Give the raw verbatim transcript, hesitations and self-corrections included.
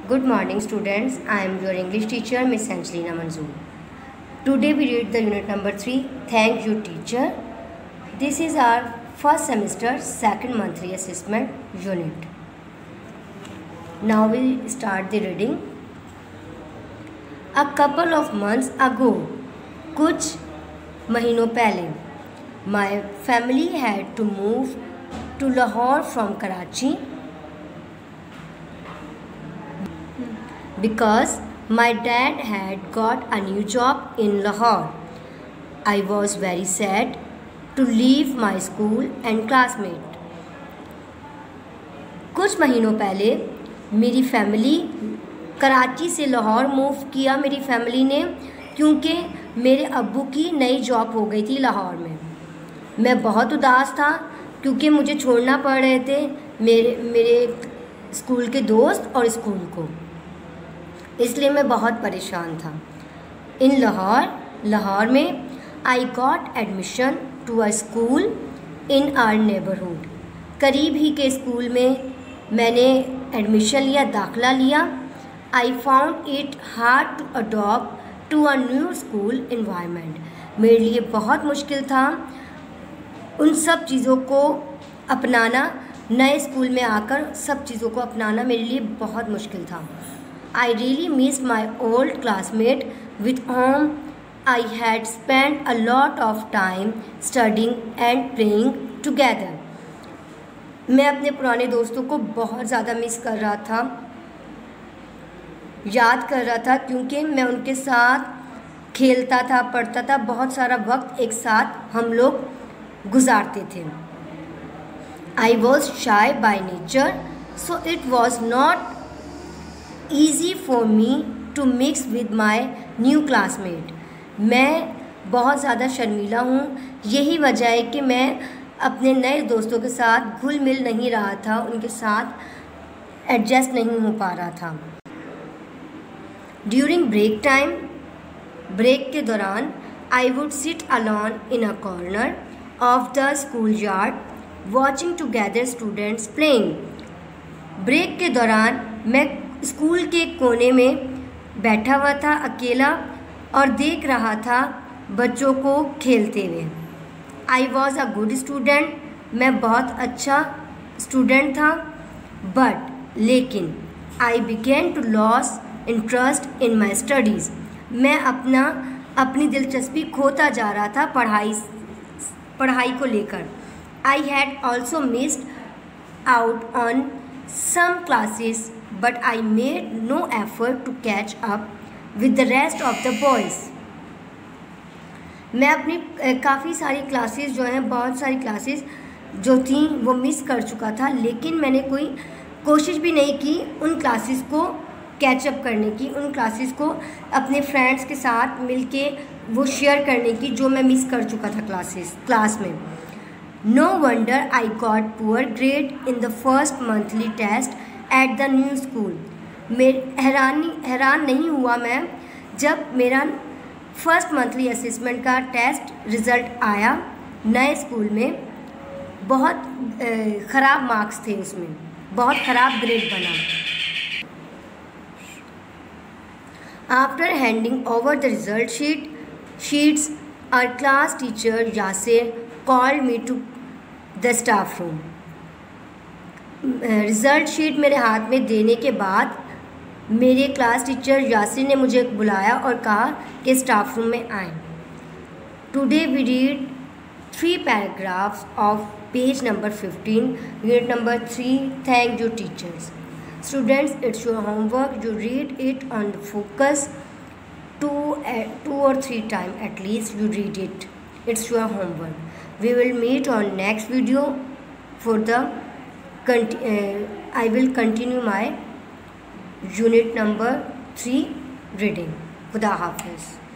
Good morning students, I am your English teacher Miss Angelina Manzoor. Today we read the unit number three, Thank You Teacher. This is our first semester second monthly assessment unit. Now we start the reading. A couple of months ago, कुछ महीनों पहले, my family had to move to Lahore from Karachi because my dad had got a new job in Lahore. I was very sad to leave my school and classmate. कुछ महीनों पहले मेरी family Karachi से Lahore move किया मेरी family ने क्योंकि मेरे अब्बू की नई जॉब हो गई थी लाहौर में. मैं बहुत उदास था क्योंकि मुझे छोड़ना पड़ रहे थे मेरे मेरे स्कूल के दोस्त और स्कूल को, इसलिए मैं बहुत परेशान था. इन लाहौर लाहौर में I got admission to a school in our neighbourhood. करीब ही के स्कूल में मैंने एडमिशन लिया, दाखिला लिया. I found it hard to adopt to a new school environment. मेरे लिए बहुत मुश्किल था उन सब चीज़ों को अपनाना. नए स्कूल में आकर सब चीज़ों को अपनाना मेरे लिए बहुत मुश्किल था. I really missed my old classmate with whom I had spent a lot of time studying and playing together. मैं अपने पुराने दोस्तों को बहुत ज़्यादा मिस कर रहा था, याद कर रहा था क्योंकि मैं उनके साथ खेलता था, पढ़ता था, बहुत सारा वक्त एक साथ हम लोग गुजारते थे. I was shy by nature, so it was not easy for me to mix with my new classmate. मैं बहुत ज़्यादा शर्मीला हूँ, यही वजह है कि मैं अपने नए दोस्तों के साथ घुल मिल नहीं रहा था, उनके साथ एडजस्ट नहीं हो पा रहा था. ड्यूरिंग ब्रेक टाइम, ब्रेक के दौरान I would sit alone in a corner of the school yard watching together students playing. Break के दौरान मैं स्कूल के कोने में बैठा हुआ था अकेला और देख रहा था बच्चों को खेलते हुए. I was a good student, मैं बहुत अच्छा स्टूडेंट था. बट लेकिन I began to loss interest in my studies. मैं अपना अपनी दिलचस्पी खोता जा रहा था पढ़ाई पढ़ाई को लेकर. I had also missed out on some classes, but I made no effort to catch up with the rest of the boys. मैं अपनी काफ़ी सारी क्लासेस जो हैं, बहुत सारी क्लासेस जो थी वो मिस कर चुका था, लेकिन मैंने कोई कोशिश भी नहीं की उन क्लासेस को कैचअप करने की, उन क्लासेस को अपने फ्रेंड्स के साथ मिलके वो शेयर करने की जो मैं मिस कर चुका था क्लासेस क्लास में. No wonder I got poor grade in the first monthly test at the new school. मेरे हैरानी हैरान नहीं हुआ मैं जब मेरा फर्स्ट मंथली असेसमेंट का टेस्ट रिज़ल्ट आया नए स्कूल में. बहुत ख़राब मार्क्स थे उसमें, बहुत ख़राब ग्रेड बना. After handing over the result sheet sheets, our class teacher Yasir called me to the staff room. Result sheet मेरे हाथ में देने के बाद मेरे क्लास टीचर यासिर ने मुझे बुलाया और कहा कि स्टाफ रूम में आएं. Today we read three paragraphs of page number fifteen, unit number three, thank you teachers. Students, it's your homework. You read it on the focus two two और three time at least. You read it. It's your homework. We will meet on next video for the uh, I will continue my unit number three reading. Khuda Hafiz.